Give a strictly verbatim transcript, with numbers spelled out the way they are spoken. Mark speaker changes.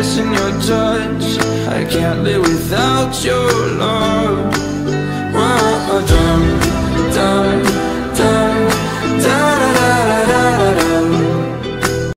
Speaker 1: missing your touch. I can't live without your love.